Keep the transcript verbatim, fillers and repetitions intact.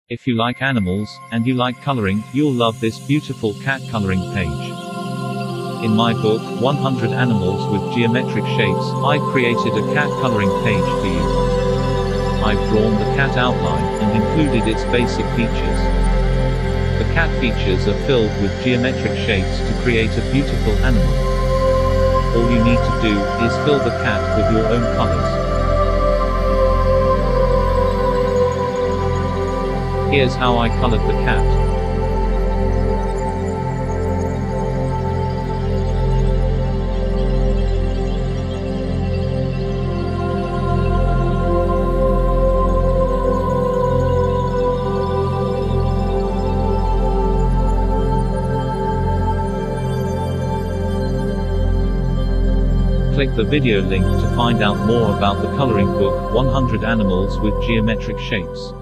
If you like animals, and you like coloring, you'll love this beautiful cat coloring page. In my book, one hundred Animals with Geometric Shapes, I created a cat coloring page for you. I've drawn the cat outline, and included its basic features. The cat features are filled with geometric shapes to create a beautiful animal. All you need to do, is fill the cat with your own colors. Here's how I colored the cat. Click the video link to find out more about the coloring book, one hundred Animals with Geometric Shapes.